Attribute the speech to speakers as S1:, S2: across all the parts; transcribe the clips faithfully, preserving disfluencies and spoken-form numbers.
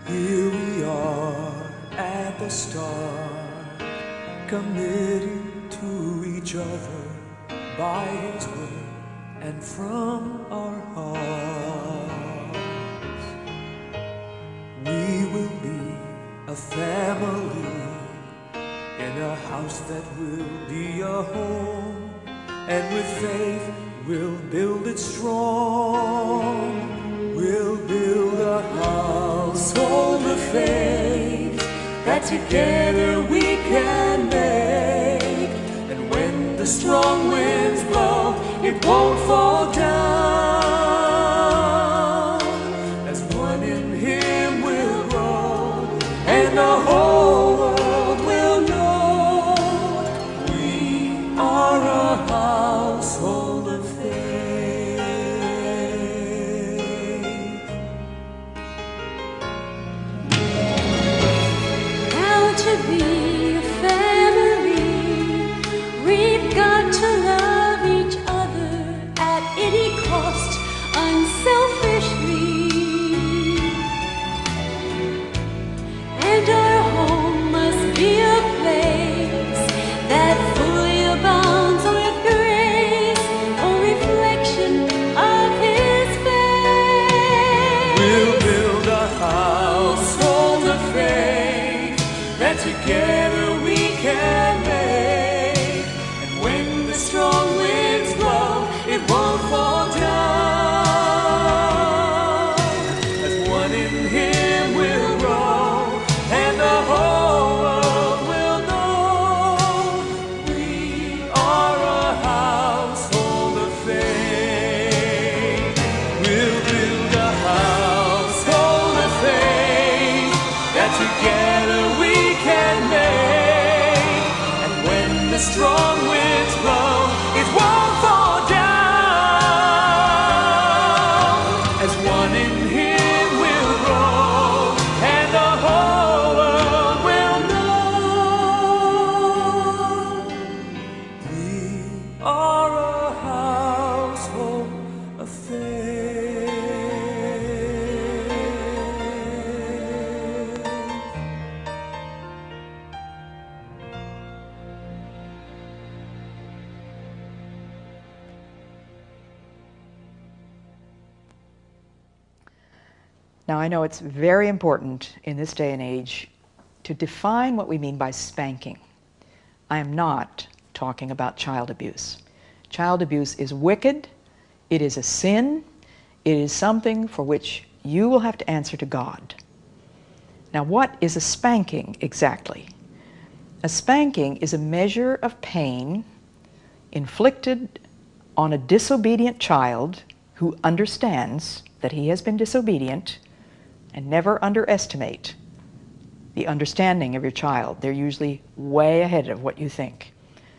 S1: Here we are at the start, committed to each other by His word and from our hearts. We will be a family in a house that will be a home, and with faith we'll build it strong. We'll build a household of faith that together we can make. And when the strong winds blow, it won't fall down. As one in Him we'll grow, and the whole world will know we are a household of faith.
S2: To be a family, we've got to love each other at any cost, unselfishly. And our home must be a place that fully abounds with grace, a reflection of His face.
S1: We'll build a household of faith that together we can make. And when the strong winds blow, it won't fall down. As one in Him we'll grow, and the whole world will know we are a household of faith. We'll build a household of faith that together we can make. And when the strong winds blow, it won't fall down. As one in Him we'll grow, and the whole world will know we are a household of faith.
S3: Now, I know it's very important in this day and age to define what we mean by spanking. I am not talking about child abuse. Child abuse is wicked, it is a sin, it is something for which you will have to answer to God. Now, what is a spanking exactly? A spanking is a measure of pain inflicted on a disobedient child who understands that he has been disobedient. And never underestimate the understanding of your child. They're usually way ahead of what you think.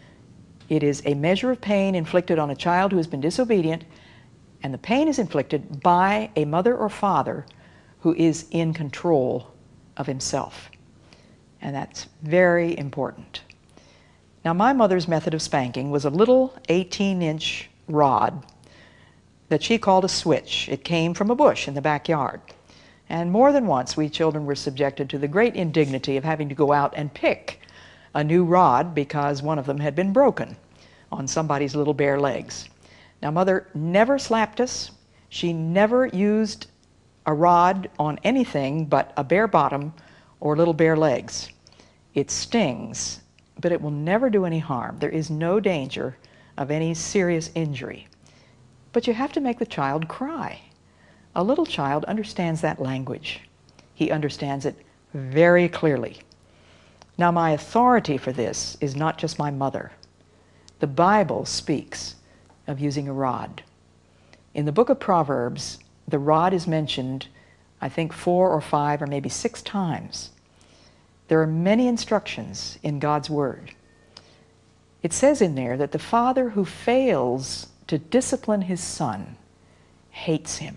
S3: It is a measure of pain inflicted on a child who has been disobedient, and the pain is inflicted by a mother or father who is in control of himself. And that's very important. Now, my mother's method of spanking was a little eighteen inch rod that she called a switch. It came from a bush in the backyard. And more than once, we children were subjected to the great indignity of having to go out and pick a new rod because one of them had been broken on somebody's little bare legs. Now, Mother never slapped us. She never used a rod on anything but a bare bottom or little bare legs. It stings, but it will never do any harm. There is no danger of any serious injury. But you have to make the child cry. A little child understands that language. He understands it very clearly. Now, my authority for this is not just my mother. The Bible speaks of using a rod. In the book of Proverbs, the rod is mentioned, I think, four or five or maybe six times. There are many instructions in God's Word. It says in there that the father who fails to discipline his son hates him.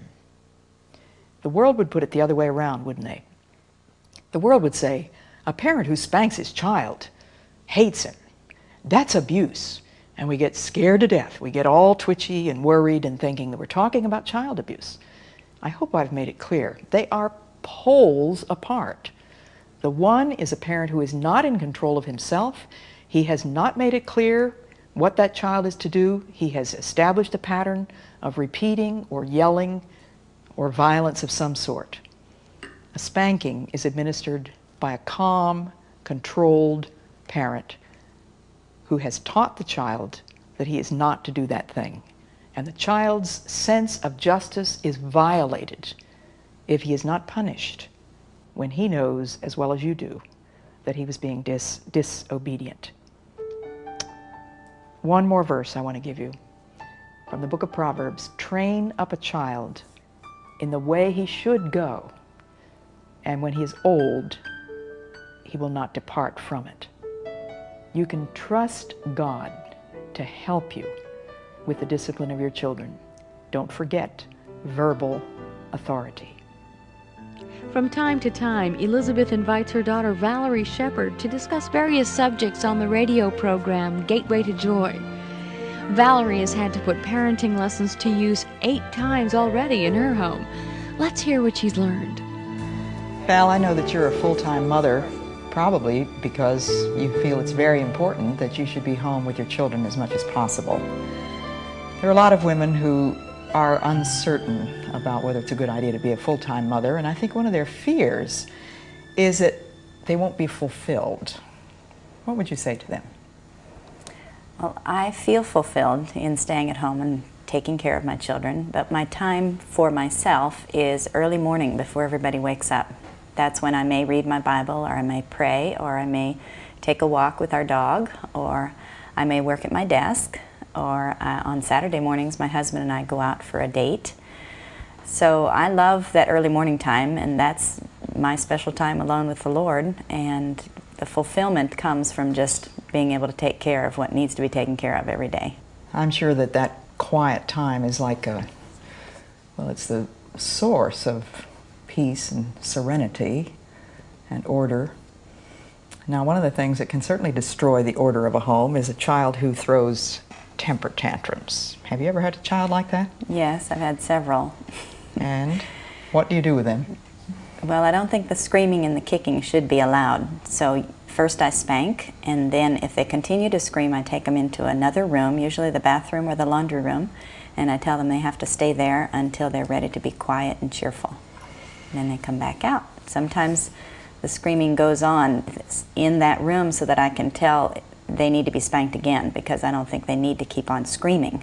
S3: The world would put it the other way around, wouldn't they? The world would say, a parent who spanks his child hates him. That's abuse. And we get scared to death. We get all twitchy and worried and thinking that we're talking about child abuse. I hope I've made it clear. They are poles apart. The one is a parent who is not in control of himself. He has not made it clear what that child is to do. He has established a pattern of repeating or yelling or violence of some sort. A spanking is administered by a calm, controlled parent who has taught the child that he is not to do that thing. And the child's sense of justice is violated if he is not punished when he knows, as well as you do, that he was being dis disobedient. One more verse I want to give you from the book of Proverbs. Train up a child in the way he should go, and when he is old, he will not depart from it. You can trust God to help you with the discipline of your children. Don't forget verbal authority.
S4: From time to time, Elizabeth invites her daughter Valerie Shepard to discuss various subjects on the radio program Gateway to Joy. Valerie has had to put parenting lessons to use eight times already in her home. Let's hear what she's learned.
S3: Val, I know that you're a full-time mother, probably because you feel it's very important that you should be home with your children as much as possible. There are a lot of women who are uncertain about whether it's a good idea to be a full-time mother, and I think one of their fears is that they won't be fulfilled. What would you say to them?
S5: Well, I feel fulfilled in staying at home and taking care of my children, but my time for myself is early morning before everybody wakes up. That's when I may read my Bible, or I may pray, or I may take a walk with our dog, or I may work at my desk, or uh, on Saturday mornings my husband and I go out for a date. So I love that early morning time, and that's my special time alone with the Lord, and the fulfillment comes from just being able to take care of what needs to be taken care of every day.
S3: I'm sure that that quiet time is like a, well, it's the source of peace and serenity and order. Now, one of the things that can certainly destroy the order of a home is a child who throws temper tantrums. Have you ever had a child like that?
S5: Yes, I've had several.
S3: And what do you do with them?
S5: Well, I don't think the screaming and the kicking should be allowed. So first I spank, and then if they continue to scream, I take them into another room, usually the bathroom or the laundry room, and I tell them they have to stay there until they're ready to be quiet and cheerful. And then they come back out. Sometimes the screaming goes on in that room so that I can tell they need to be spanked again, because I don't think they need to keep on screaming.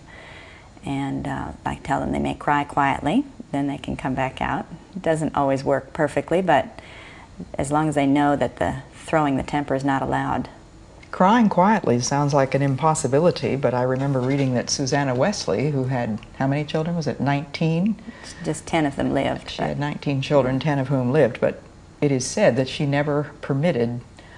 S5: And uh, I tell them they may cry quietly, then they can come back out. It doesn't always work perfectly, but as long as they know that the throwing the temper is not allowed.
S3: Crying quietly sounds like an impossibility, but I remember reading that Susanna Wesley, who had, how many children? Was it nineteen?
S5: Just ten of them lived.
S3: She had nineteen children, ten of whom lived, but it is said that she never permitted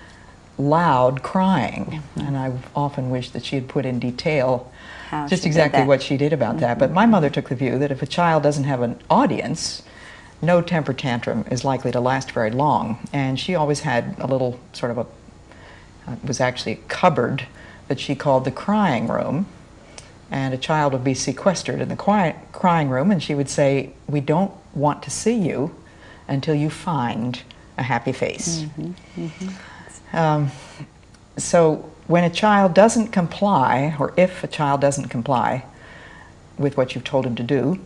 S3: loud crying. Mm-hmm. And I often wish that she had put in detail
S5: How
S3: just
S5: she
S3: exactly
S5: did
S3: what she did about
S5: Mm-hmm.
S3: that. But my mother took the view that if a child doesn't have an audience, no temper tantrum is likely to last very long. And she always had a little sort of a, uh, it was actually a cupboard that she called the crying room. And a child would be sequestered in the quiet crying room, and she would say, "We don't want to see you until you find a happy face."
S5: Mm-hmm. Mm-hmm.
S3: Um, so when a child doesn't comply, or if a child doesn't comply with what you've told him to do,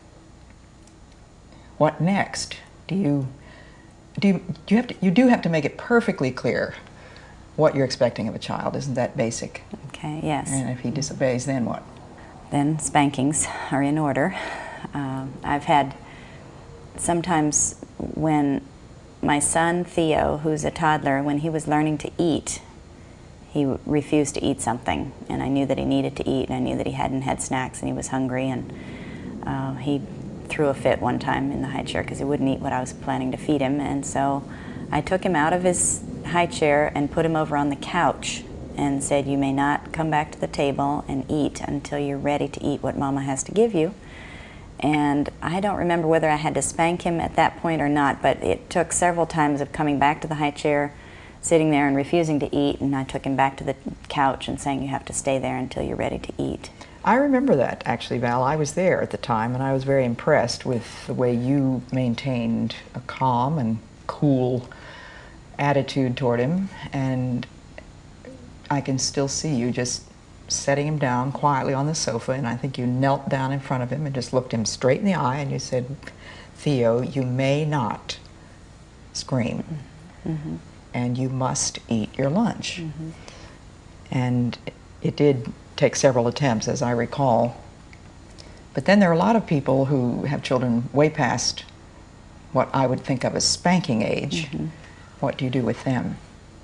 S3: what next? Do you do you, do you have to, you do have to make it perfectly clear what you're expecting of a child. Isn't that basic?
S5: Okay, yes.
S3: And if he disobeys, then what?
S5: Then spankings are in order. Um, I've had sometimes when my son Theo, who's a toddler, when he was learning to eat, he refused to eat something, and I knew that he needed to eat, and I knew that he hadn't had snacks and he was hungry, and uh, he threw a fit one time in the high chair because he wouldn't eat what I was planning to feed him. And so I took him out of his high chair and put him over on the couch and said, "You may not come back to the table and eat until you're ready to eat what Mama has to give you." And I don't remember whether I had to spank him at that point or not, but it took several times of coming back to the high chair, sitting there and refusing to eat, and I took him back to the couch and saying, "You have to stay there until you're ready to eat."
S3: I remember that, actually, Val. I was there at the time, and I was very impressed with the way you maintained a calm and cool attitude toward him. And I can still see you just setting him down quietly on the sofa, and I think you knelt down in front of him and just looked him straight in the eye, and you said, Theo, you may not scream, mm-hmm. and you must eat your lunch. Mm-hmm. And it did take several attempts, as I recall. But then there are a lot of people who have children way past what I would think of as spanking age. Mm-hmm. What do you do with them?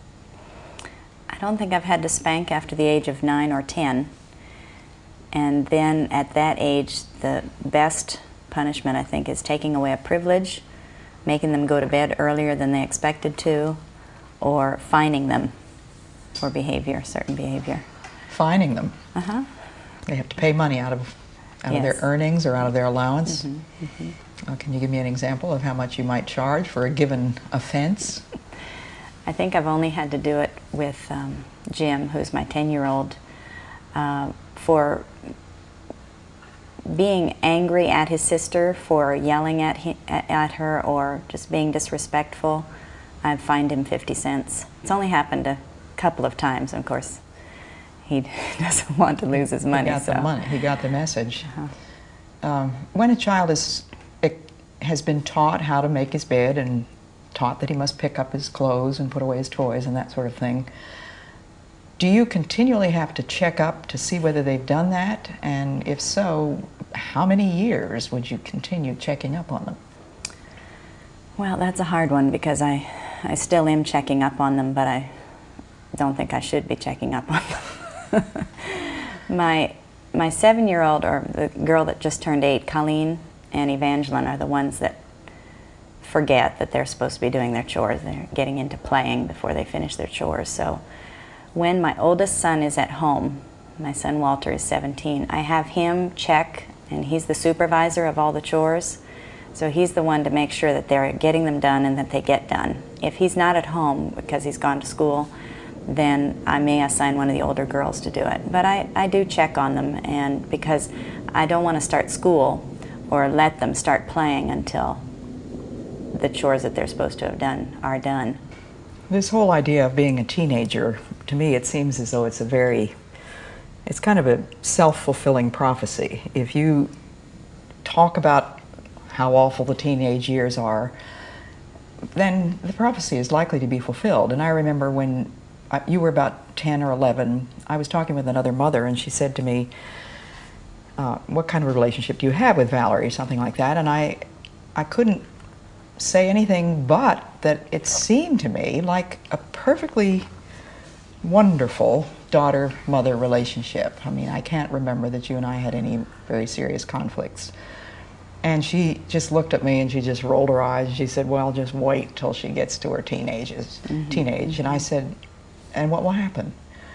S5: I don't think I've had to spank after the age of nine or ten. And then at that age, the best punishment, I think, is taking away a privilege, making them go to bed earlier than they expected to, or fining them for behavior, certain behavior.
S3: Fining them?
S5: Uh-huh.
S3: They have to pay money out of out
S5: yes.
S3: of their earnings or out of their allowance?
S5: Mm-hmm. Mm-hmm.
S3: Uh, can you give me an example of how much you might charge for a given offense?
S5: I think I've only had to do it with um, Jim, who's my ten-year-old, uh, for being angry at his sister for yelling at, he, at her or just being disrespectful. I've fined him fifty cents. It's only happened a couple of times, of course. He doesn't want to lose his money.
S3: He got
S5: so.
S3: the money. He got the message.
S5: Uh-huh.
S3: Um, when a child is has been taught how to make his bed and taught that he must pick up his clothes and put away his toys and that sort of thing, do you continually have to check up to see whether they've done that? And if so, how many years would you continue checking up on them?
S5: Well, that's a hard one because I, I still am checking up on them, but I don't think I should be checking up on them. my my seven-year-old, or the girl that just turned eight, Colleen and Evangeline, are the ones that forget that they're supposed to be doing their chores. They're getting into playing before they finish their chores. So when my oldest son is at home, my son Walter is seventeen, I have him check, and he's the supervisor of all the chores. So he's the one to make sure that they're getting them done and that they get done. If he's not at home because he's gone to school, then I may assign one of the older girls to do it. But I, I do check on them, and because I don't want to start school or let them start playing until the chores that they're supposed to have done are done.
S3: This whole idea of being a teenager, to me it seems as though it's a very, it's kind of a self-fulfilling prophecy. If you talk about how awful the teenage years are, then the prophecy is likely to be fulfilled. And I remember when I, you were about ten or eleven, I was talking with another mother, and she said to me, uh, what kind of relationship do you have with Valerie, something like that, and I, I couldn't say anything but that it seemed to me like a perfectly wonderful daughter-mother relationship. I mean, I can't remember that you and I had any very serious conflicts. And she just looked at me and she just rolled her eyes and she said, well, just wait till she gets to her teenages, mm-hmm. teenage. And I said, and what will happen?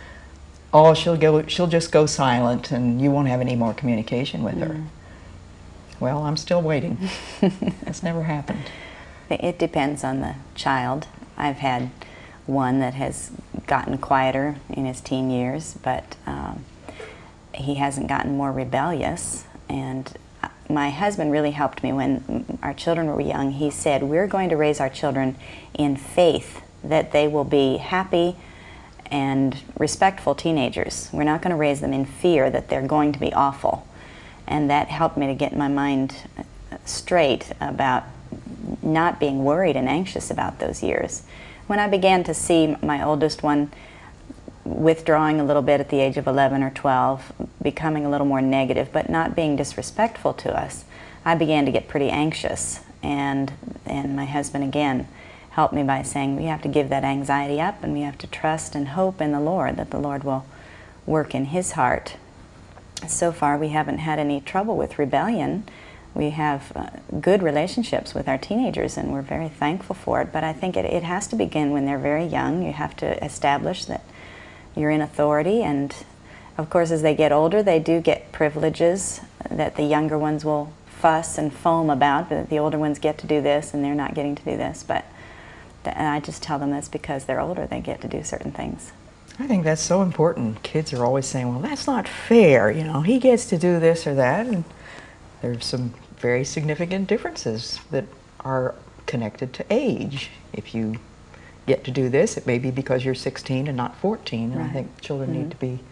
S3: Oh, she'll go, she'll just go silent and you won't have any more communication with mm. her. Well, I'm still waiting. That's never happened.
S5: It depends on the child. I've had one that has gotten quieter in his teen years, but um, he hasn't gotten more rebellious. And my husband really helped me when our children were young. He said, we're going to raise our children in faith that they will be happy and respectful teenagers. We're not going to raise them in fear that they're going to be awful. And that helped me to get my mind straight about not being worried and anxious about those years. When I began to see my oldest one withdrawing a little bit at the age of eleven or twelve, becoming a little more negative, but not being disrespectful to us, I began to get pretty anxious. And, and my husband, again, helped me by saying we have to give that anxiety up and we have to trust and hope in the Lord that the Lord will work in his heart. So far, we haven't had any trouble with rebellion. We have uh, good relationships with our teenagers, and we're very thankful for it. But I think it, it has to begin when they're very young. You have to establish that you're in authority, and of course, as they get older, they do get privileges that the younger ones will fuss and foam about, but the older ones get to do this, and they're not getting to do this. But th- and I just tell them that's because they're older, they get to do certain things.
S3: I think that's so important. Kids are always saying, well, that's not fair. You know, he gets to do this or that. And there's some very significant differences that are connected to age. If you get to do this, it may be because you're sixteen and not fourteen. And
S5: Right.
S3: I think children
S5: Mm-hmm.
S3: need to be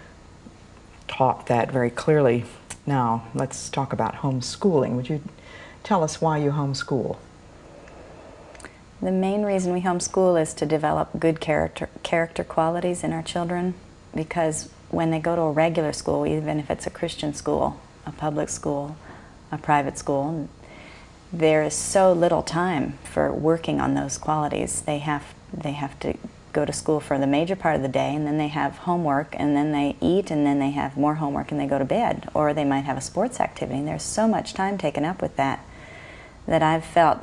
S3: taught that very clearly. Now, let's talk about homeschooling. Would you tell us why you homeschool?
S5: The main reason we homeschool is to develop good character, character qualities in our children, because when they go to a regular school, even if it's a Christian school, a public school, a private school, there is so little time for working on those qualities. They have, they have to go to school for the major part of the day, and then they have homework, and then they eat, and then they have more homework, and they go to bed. Or they might have a sports activity, and there's so much time taken up with that that I've felt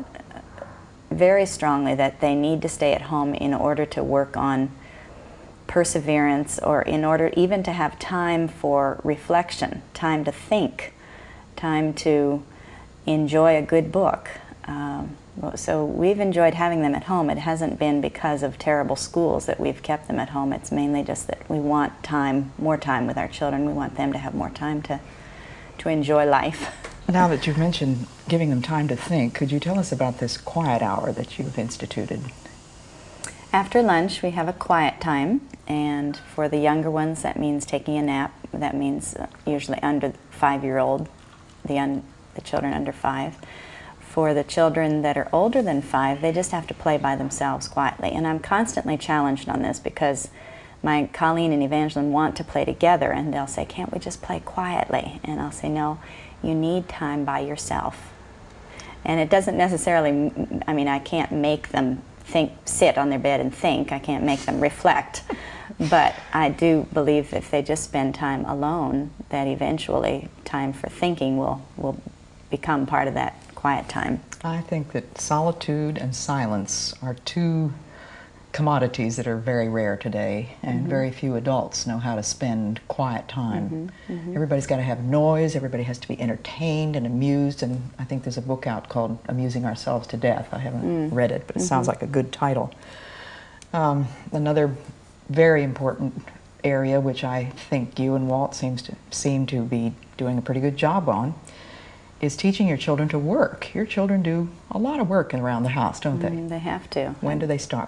S5: very strongly that they need to stay at home in order to work on perseverance, or in order even to have time for reflection, time to think, time to enjoy a good book. Um, so we've enjoyed having them at home. It hasn't been because of terrible schools that we've kept them at home. It's mainly just that we want time, more time with our children. We want them to have more time to, to enjoy life.
S3: Now that you've mentioned giving them time to think, could you tell us about this quiet hour that you've instituted?
S5: After lunch, we have a quiet time, and for the younger ones, that means taking a nap. That means uh, usually under five-year-old, the, un the children under five. For the children that are older than five, they just have to play by themselves quietly. And I'm constantly challenged on this because my Colleen and Evangeline want to play together, and they'll say, can't we just play quietly? And I'll say, no, you need time by yourself. And it doesn't necessarily, I mean, I can't make them think, sit on their bed and think. I can't make them reflect. But I do believe that if they just spend time alone, that eventually time for thinking will, will become part of that quiet time.
S3: I think that solitude and silence are two commodities that are very rare today, and
S5: Mm-hmm.
S3: very few adults know how to spend quiet time.
S5: Mm-hmm. Mm-hmm.
S3: Everybody's got to have noise, everybody has to be entertained and amused, and I think there's a book out called Amusing Ourselves to Death. I haven't
S5: Mm.
S3: read it, but it
S5: Mm-hmm.
S3: sounds like a good title. Um, another very important area, which I think you and Walt seems to seem to be doing a pretty good job on, is teaching your children to work. Your children do a lot of work around the house, don't they?
S5: Mm, they have to.
S3: When do they start?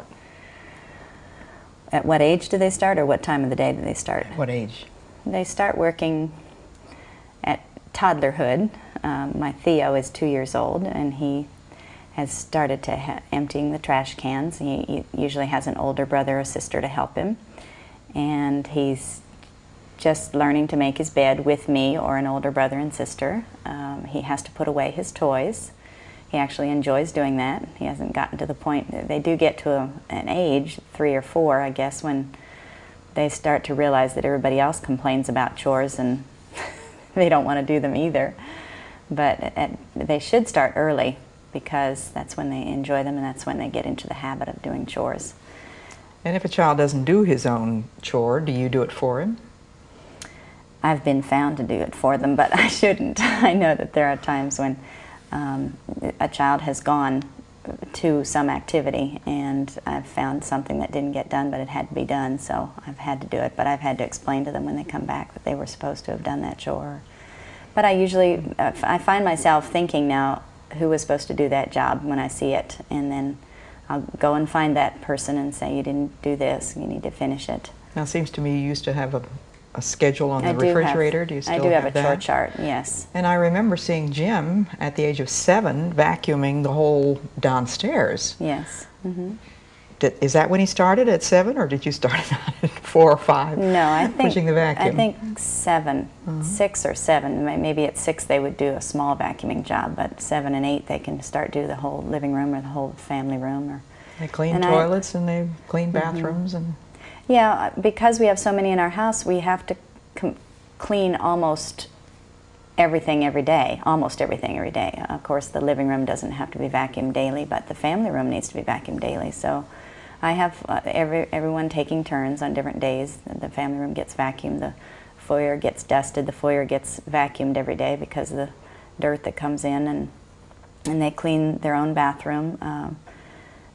S5: At what age do they start, or what time of the day do they start?
S3: What age?
S5: They start working at toddlerhood. Um, my Theo is two years old, and he has started to ha emptying the trash cans. He, he usually has an older brother or sister to help him, and he's just learning to make his bed with me or an older brother and sister. Um, he has to put away his toys. He actually enjoys doing that. He hasn't gotten to the point that they do get to a, an age, three or four, I guess, when they start to realize that everybody else complains about chores and they don't want to do them either. But at, they should start early, because that's when they enjoy them and that's when they get into the habit of doing chores.
S3: And if a child doesn't do his own chore, do you do it for him?
S5: I've been found to do it for them, but I shouldn't. I know that there are times when um, a child has gone to some activity and I've found something that didn't get done, but it had to be done, so I've had to do it. But I've had to explain to them when they come back that they were supposed to have done that chore. But I usually, uh, I find myself thinking now, who was supposed to do that job when I see it, and then I'll go and find that person and say, you didn't do this, you need to finish it.
S3: Now, it seems to me you used to have a, a schedule on the
S5: I do
S3: refrigerator.
S5: have,
S3: do you still
S5: I do have,
S3: have
S5: a chore
S3: that?
S5: chart, yes.
S3: And I remember seeing Jim at the age of seven vacuuming the whole downstairs.
S5: Yes. Mm-hmm.
S3: Did, is that when he started, at seven, or did you start at four or five?
S5: No, I think
S3: pushing the vacuum.
S5: I think seven,
S3: Mhm.
S5: six or seven. May- Maybe at six they would do a small vacuuming job, but seven and eight they can start do the whole living room or the whole family room. Or
S3: They clean
S5: and I-
S3: toilets and they clean bathrooms and.
S5: yeah, because we have so many in our house, we have to com clean almost everything every day. Almost everything every day. Of course, the living room doesn't have to be vacuumed daily, but the family room needs to be vacuumed daily. So. I have uh, every, everyone taking turns on different days. The family room gets vacuumed, the foyer gets dusted, the foyer gets vacuumed every day because of the dirt that comes in, and, and they clean their own bathroom. Um,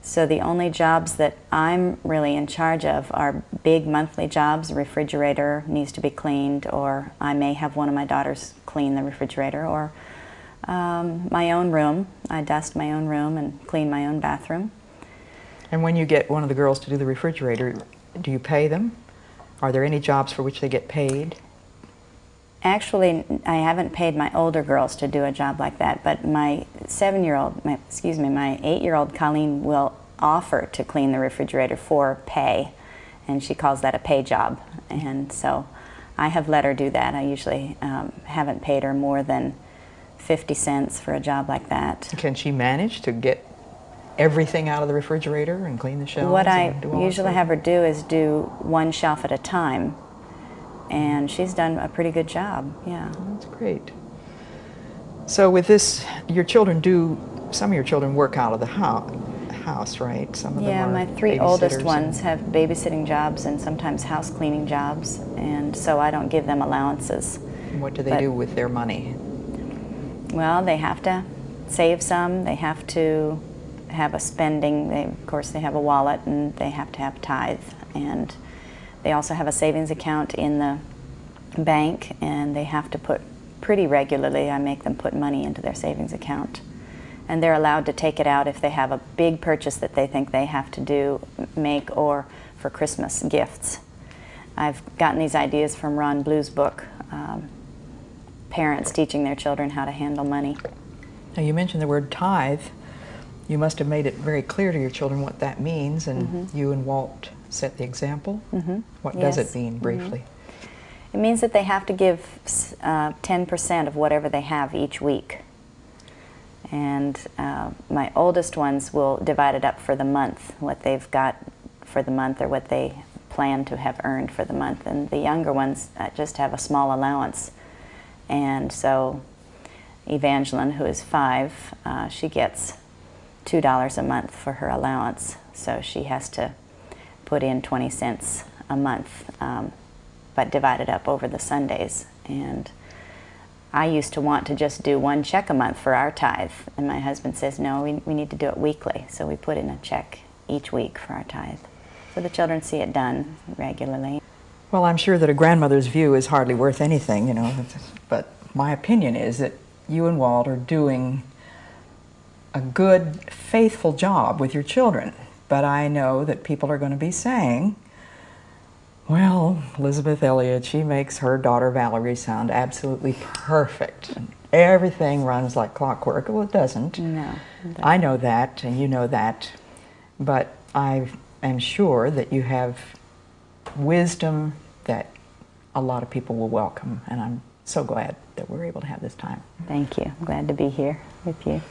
S5: So the only jobs that I'm really in charge of are big monthly jobs. The refrigerator needs to be cleaned, or I may have one of my daughters clean the refrigerator, or um, my own room. I dust my own room and clean my own bathroom.
S3: And when you get one of the girls to do the refrigerator, do you pay them? Are there any jobs for which they get paid?
S5: Actually, I haven't paid my older girls to do a job like that, but my seven-year-old, my, excuse me, my eight-year-old Colleen will offer to clean the refrigerator for pay, and she calls that a pay job. And so I have let her do that. I usually um, haven't paid her more than fifty cents for a job like that.
S3: Can she manage to get everything out of the refrigerator and clean the shelves?
S5: What I
S3: and do all
S5: usually
S3: that?
S5: have her do is do one shelf at a time. And she's done a pretty good job, yeah.
S3: That's great. So with this, your children do, some of your children work out of the house, house right? Some of
S5: Yeah,
S3: them are
S5: my three oldest
S3: babysitters
S5: ones
S3: and-
S5: have babysitting jobs and sometimes house cleaning jobs, and so I don't give them allowances.
S3: What do they
S5: but-
S3: do with their money?
S5: Well, they have to save some, they have to have a spending, they, of course they have a wallet, and they have to have tithe. And they also have a savings account in the bank, and they have to put pretty regularly, I make them put money into their savings account. And they're allowed to take it out if they have a big purchase that they think they have to do, make, or for Christmas gifts. I've gotten these ideas from Ron Blue's book, um, Parents Teaching Their Children How to Handle Money.
S3: Now you mentioned the word tithe. You must have made it very clear to your children what that means, and
S5: Mm-hmm.
S3: you and Walt set the example.
S5: Mm-hmm.
S3: What does
S5: Yes.
S3: it mean, briefly?
S5: It means that they have to give uh, ten percent of whatever they have each week. And uh, my oldest ones will divide it up for the month, what they've got for the month or what they plan to have earned for the month. And the younger ones uh, just have a small allowance. And so Evangeline, who is five, uh, she gets two dollars a month for her allowance. So she has to put in twenty cents a month. Um, but divided up over the Sundays. And I used to want to just do one check a month for our tithe, and my husband says, no, we, we need to do it weekly. So we put in a check each week for our tithe. So the children see it done regularly.
S3: Well, I'm sure that a grandmother's view is hardly worth anything, you know, but my opinion is that you and Walt are doing a good, faithful job with your children. But I know that people are going to be saying, well, Elizabeth Elliot, she makes her daughter Valerie sound absolutely perfect. And everything runs like clockwork. Well, it doesn't.
S5: No. it
S3: I know that, and you know that. But I am sure that you have wisdom that a lot of people will welcome. And I'm so glad that we're able to have this time.
S5: Thank you. I'm glad to be here with you.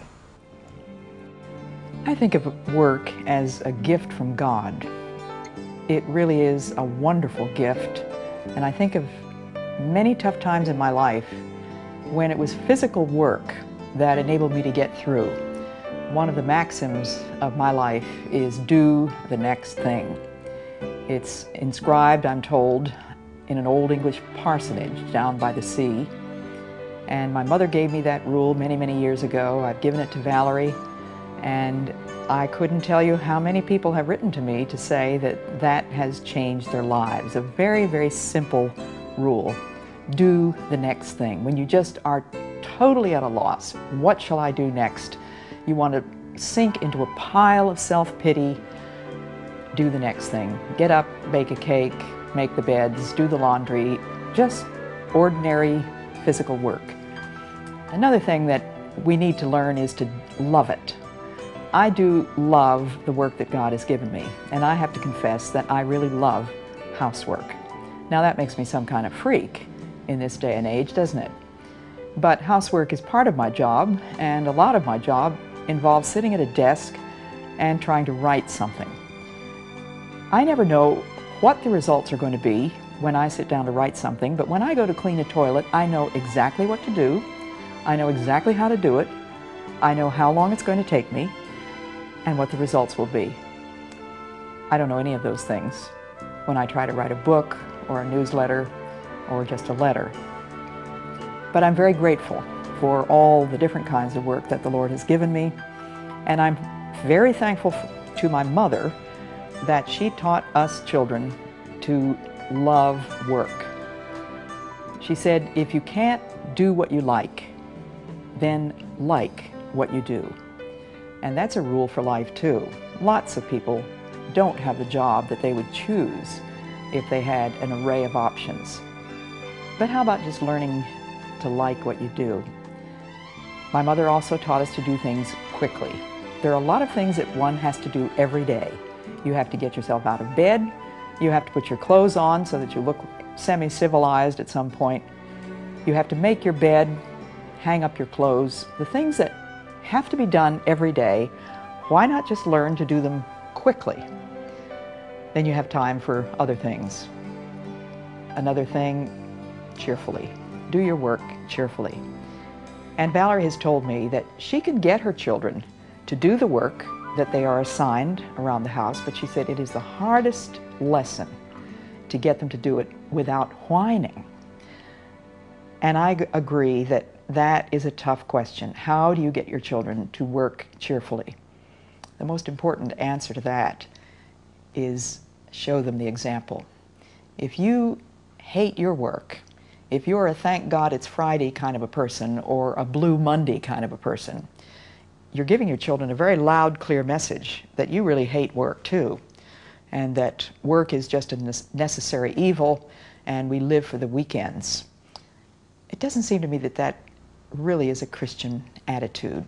S3: I think of work as a gift from God. It really is a wonderful gift, and I think of many tough times in my life when it was physical work that enabled me to get through. One of the maxims of my life is do the next thing. It's inscribed, I'm told, in an old English parsonage down by the sea, and my mother gave me that rule many, many years ago. I've given it to Valerie, and I couldn't tell you how many people have written to me to say that that has changed their lives. A very, very simple rule. Do the next thing. When you just are totally at a loss, what shall I do next? You want to sink into a pile of self-pity, do the next thing. Get up, bake a cake, make the beds, do the laundry, just ordinary physical work. Another thing that we need to learn is to love it. I do love the work that God has given me, and I have to confess that I really love housework. Now that makes me some kind of freak in this day and age, doesn't it? But housework is part of my job, and a lot of my job involves sitting at a desk and trying to write something. I never know what the results are going to be when I sit down to write something, but when I go to clean a toilet, I know exactly what to do, I know exactly how to do it, I know how long it's going to take me, and what the results will be. I don't know any of those things when I try to write a book or a newsletter or just a letter. But I'm very grateful for all the different kinds of work that the Lord has given me, and I'm very thankful to my mother that she taught us children to love work. She said, if you can't do what you like, then like what you do. And that's a rule for life too. Lots of people don't have the job that they would choose if they had an array of options. But how about just learning to like what you do? My mother also taught us to do things quickly. There are a lot of things that one has to do every day. You have to get yourself out of bed. You have to put your clothes on so that you look semi-civilized at some point. You have to make your bed, hang up your clothes. The things that have to be done every day, why not just learn to do them quickly? Then you have time for other things. Another thing, cheerfully. Do your work cheerfully. And Valerie has told me that she can get her children to do the work that they are assigned around the house, but she said it is the hardest lesson to get them to do it without whining. And I g- agree that that is a tough question. How do you get your children to work cheerfully? The most important answer to that is show them the example. If you hate your work, if you're a thank God it's Friday kind of a person or a Blue Monday kind of a person, you're giving your children a very loud, clear message that you really hate work too, and that work is just a necessary evil and we live for the weekends. It doesn't seem to me that that really is a Christian attitude.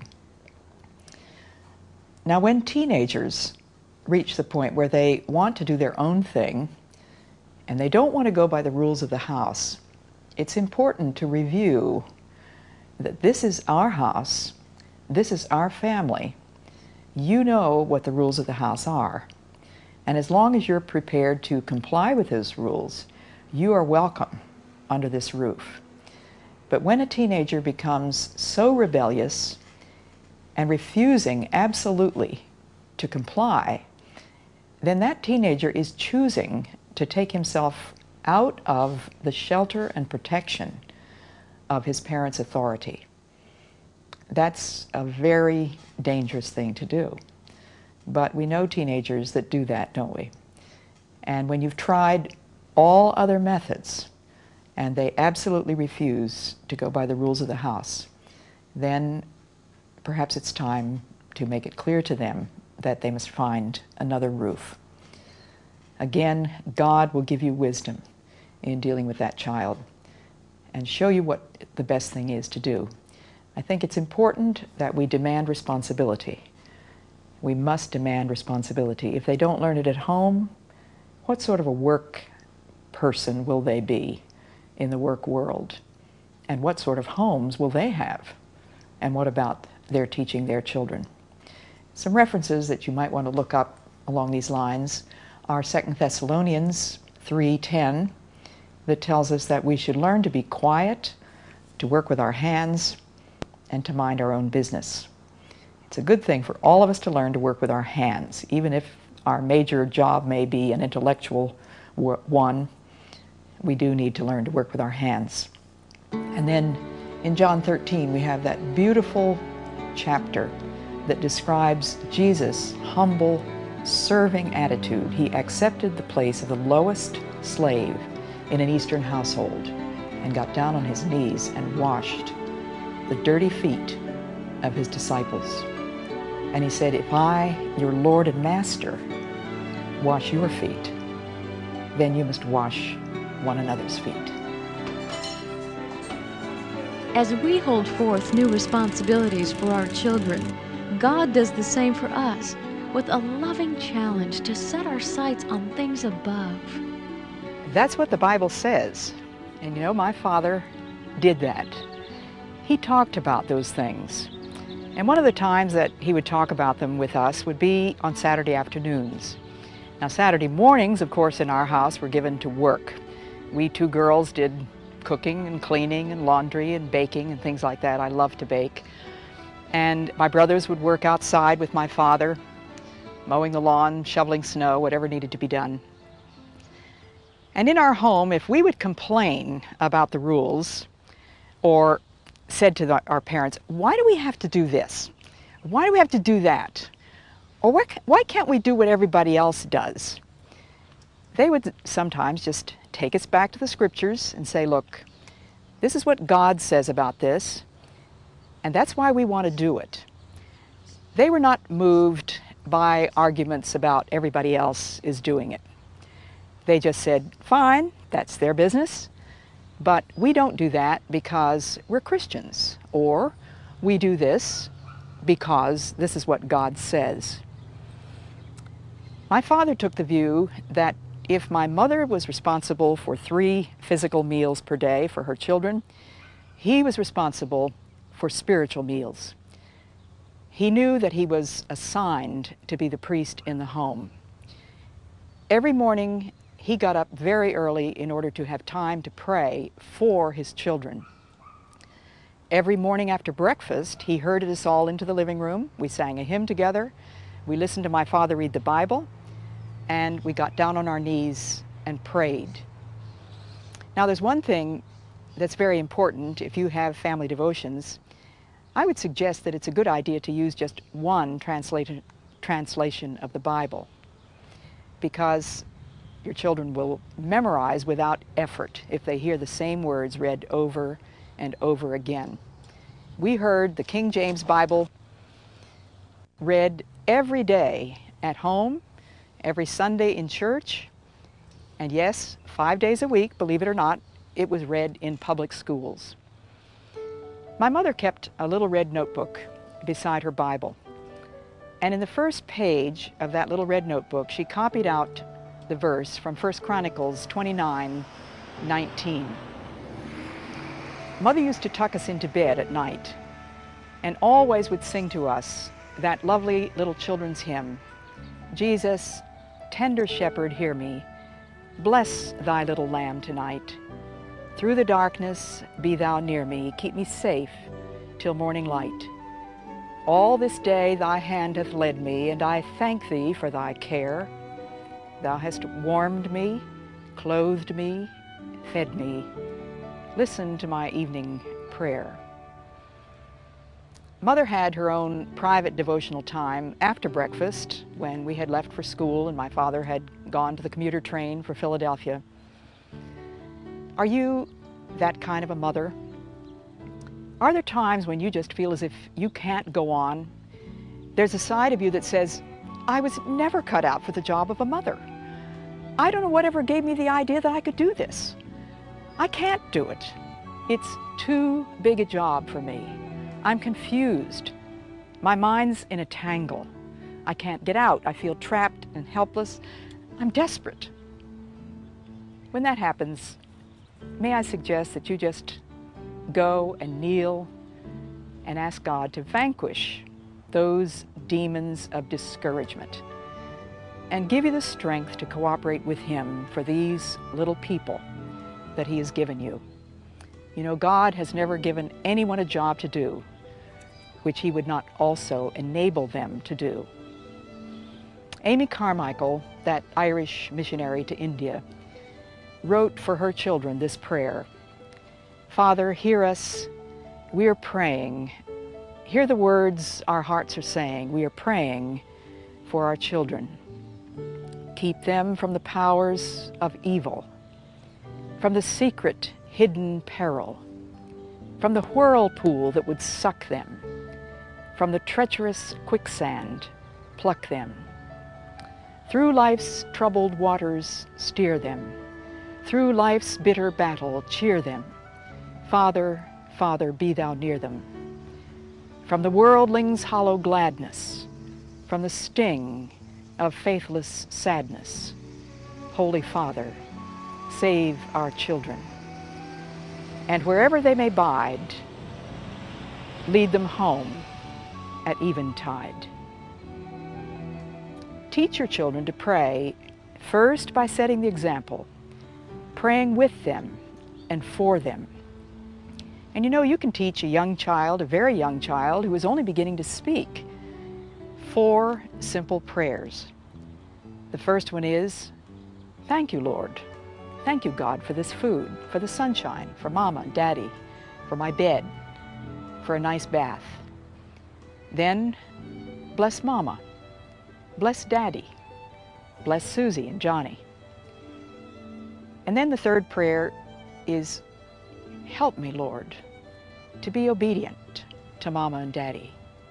S3: Now, when teenagers reach the point where they want to do their own thing and they don't want to go by the rules of the house, it's important to review that this is our house, this is our family. You know what the rules of the house are. And as long as you're prepared to comply with those rules, you are welcome under this roof. But when a teenager becomes so rebellious and refusing absolutely to comply, then that teenager is choosing to take himself out of the shelter and protection of his parents' authority. That's a very dangerous thing to do. But we know teenagers that do that, don't we? And when you've tried all other methods and they absolutely refuse to go by the rules of the house, then perhaps it's time to make it clear to them that they must find another roof. Again, God will give you wisdom in dealing with that child and show you what the best thing is to do. I think it's important that we demand responsibility. We must demand responsibility. If they don't learn it at home, what sort of a work person will they be in the work world? And what sort of homes will they have? And what about their teaching their children? Some references that you might want to look up along these lines are Second Thessalonians three ten, that tells us that we should learn to be quiet, to work with our hands, and to mind our own business. It's a good thing for all of us to learn to work with our hands, even if our major job may be an intellectual one. We do need to learn to work with our hands. And then in John thirteen, we have that beautiful chapter that describes Jesus' humble, serving attitude. He accepted the place of the lowest slave in an Eastern household and got down on his knees and washed the dirty feet of his disciples. And he said, if I, your Lord and Master, wash your feet, then you must wash one another's feet.
S4: As we hold forth new responsibilities for our children, God does the same for us, with a loving challenge to set our sights on things above.
S3: That's what the Bible says. And you know, my father did that. He talked about those things. And one of the times that he would talk about them with us would be on Saturday afternoons. Now, Saturday mornings, of course, in our house were given to work. We two girls did cooking and cleaning and laundry and baking and things like that. I love to bake. And my brothers would work outside with my father, mowing the lawn, shoveling snow, whatever needed to be done. And in our home, if we would complain about the rules or said to the, our parents, why do we have to do this? Why do we have to do that? Or why, why can't we do what everybody else does? They would sometimes just take us back to the scriptures and say, look, this is what God says about this, and that's why we want to do it. They were not moved by arguments about everybody else is doing it. They just said, fine, that's their business, but we don't do that because we're Christians, or we do this because this is what God says. My father took the view that if my mother was responsible for three physical meals per day for her children, he was responsible for spiritual meals. He knew that he was assigned to be the priest in the home. Every morning, he got up very early in order to have time to pray for his children. Every morning after breakfast, he herded us all into the living room. We sang a hymn together. We listened to my father read the Bible, and we got down on our knees and prayed. Now, there's one thing that's very important if you have family devotions. I would suggest that it's a good idea to use just one translation, translation of the Bible, because your children will memorize without effort if they hear the same words read over and over again. We heard the King James Bible read every day at home, every Sunday in church, and yes, five days a week, believe it or not, it was read in public schools. My mother kept a little red notebook beside her Bible, and in the first page of that little red notebook, she copied out the verse from First Chronicles twenty-nine nineteen. Mother used to tuck us into bed at night and always would sing to us that lovely little children's hymn, Jesus, tender shepherd, hear me. Bless thy little lamb tonight. Through the darkness be thou near me. Keep me safe till morning light. All this day thy hand hath led me, and I thank thee for thy care. Thou hast warmed me, clothed me, fed me. Listen to my evening prayer. Mother had her own private devotional time after breakfast when we had left for school and my father had gone to the commuter train for Philadelphia. Are you that kind of a mother? Are there times when you just feel as if you can't go on? There's a side of you that says, I was never cut out for the job of a mother. I don't know whatever gave me the idea that I could do this. I can't do it. It's too big a job for me. I'm confused. My mind's in a tangle. I can't get out. I feel trapped and helpless. I'm desperate. When that happens, may I suggest that you just go and kneel and ask God to vanquish those demons of discouragement and give you the strength to cooperate with Him for these little people that He has given you. You know, God has never given anyone a job to do which He would not also enable them to do. Amy Carmichael, that Irish missionary to India, wrote for her children this prayer. Father, hear us. We are praying. Hear the words our hearts are saying. We are praying for our children. Keep them from the powers of evil, from the secret, hidden peril, from the whirlpool that would suck them, from the treacherous quicksand, pluck them. Through life's troubled waters, steer them. Through life's bitter battle, cheer them. Father, Father, be thou near them. From the worldling's hollow gladness, from the sting of faithless sadness, Holy Father, save our children. And wherever they may bide, lead them home at eventide. Teach your children to pray first by setting the example, praying with them and for them. And you know, you can teach a young child, a very young child who is only beginning to speak, four simple prayers. The first one is, thank you, Lord. Thank you, God, for this food, for the sunshine, for Mama and Daddy, for my bed, for a nice bath. Then, bless Mama. Bless Daddy. Bless Susie and Johnny. And then the third prayer is, help me, Lord, to be obedient to Mama and Daddy.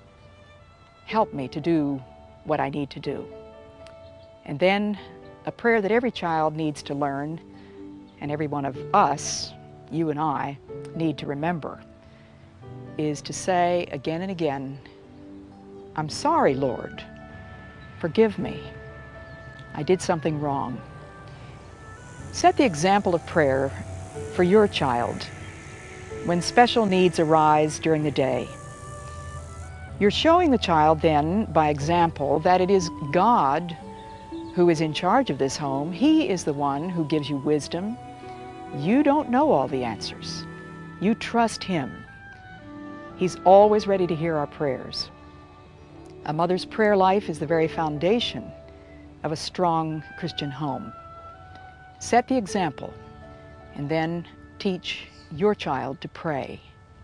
S3: Help me to do what I need to do. And then a prayer that every child needs to learn, and every one of us, you and I, need to remember, is to say again and again, I'm sorry, Lord. Forgive me. I did something wrong. Set the example of prayer for your child when special needs arise during the day. You're showing the child then, by example, that it is God who is in charge of this home. He is the one who gives you wisdom. You don't know all the answers. You trust Him. He's always ready to hear our prayers. A mother's prayer life is the very foundation of a strong Christian home. Set the example, and then teach your child to pray.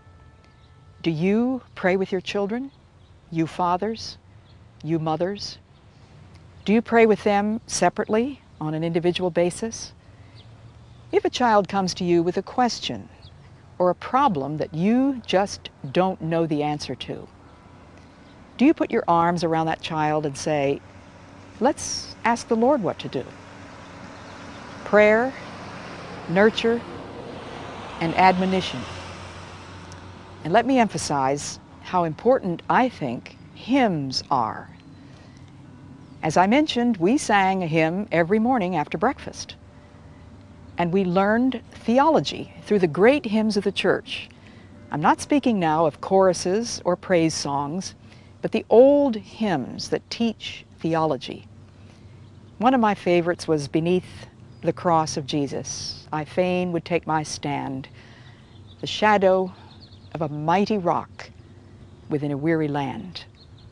S3: Do you pray with your children? You fathers? You mothers? Do you pray with them separately on an individual basis? If a child comes to you with a question or a problem that you just don't know the answer to, do you put your arms around that child and say, let's ask the Lord what to do? Prayer, nurture, and admonition. And let me emphasize how important I think hymns are. As I mentioned, we sang a hymn every morning after breakfast. And we learned theology through the great hymns of the church. I'm not speaking now of choruses or praise songs, but the old hymns that teach theology. One of my favorites was Beneath the Cross of Jesus. I fain would take my stand, the shadow of a mighty rock within a weary land.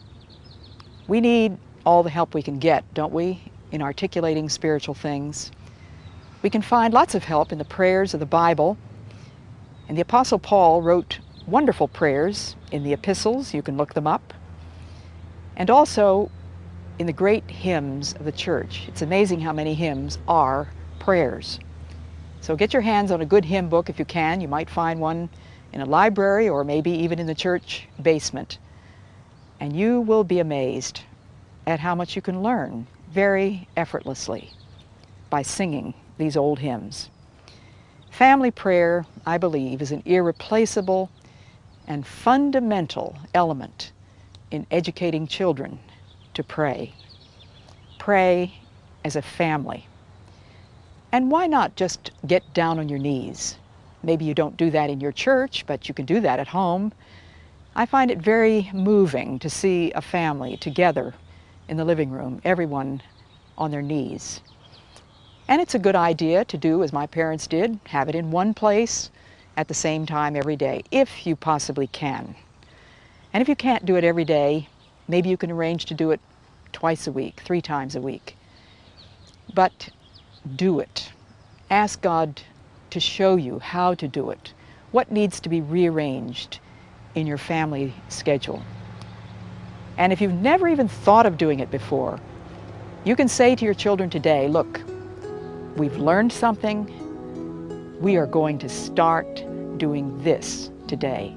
S3: We need all the help we can get, don't we, in articulating spiritual things. We can find lots of help in the prayers of the Bible, and the Apostle Paul wrote wonderful prayers in the epistles. You can look them up. And also in the great hymns of the church. It's amazing how many hymns are prayers. So get your hands on a good hymn book if you can. You might find one in a library or maybe even in the church basement. And you will be amazed at how much you can learn very effortlessly by singing these old hymns. Family prayer, I believe, is an irreplaceable and fundamental element in educating children to pray. Pray as a family. And why not just get down on your knees? Maybe you don't do that in your church, but you can do that at home. I find it very moving to see a family together in the living room, everyone on their knees. And it's a good idea to do as my parents did, have it in one place at the same time every day, if you possibly can. And if you can't do it every day, maybe you can arrange to do it twice a week, three times a week. But do it. Ask God to show you how to do it, what needs to be rearranged in your family schedule. And if you've never even thought of doing it before, you can say to your children today, look, we've learned something. We are going to start doing this today.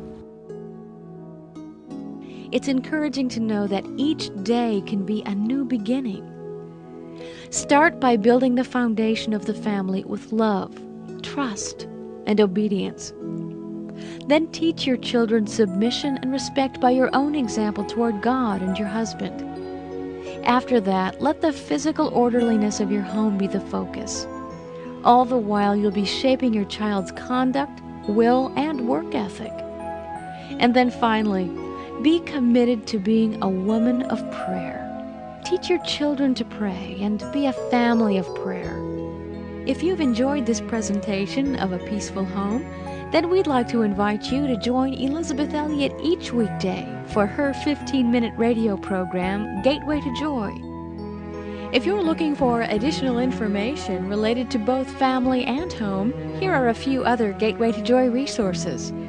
S4: It's encouraging to know that each day can be a new beginning. Start by building the foundation of the family with love, trust, and obedience. Then teach your children submission and respect by your own example toward God and your husband. After that, let the physical orderliness of your home be the focus. All the while, you'll be shaping your child's conduct, will, and work ethic. And then finally, be committed to being a woman of prayer. Teach your children to pray and be a family of prayer. If you've enjoyed this presentation of A Peaceful Home, then we'd like to invite you to join Elisabeth Elliot each weekday for her fifteen-minute radio program, Gateway to Joy. If you're looking for additional information related to both family and home, here are a few other Gateway to Joy resources.